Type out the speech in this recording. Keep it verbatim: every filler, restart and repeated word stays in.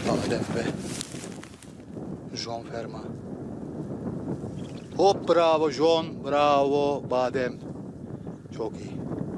Badem ve John Ferma. Hop bravo John, bravo Badem. Çok iyi.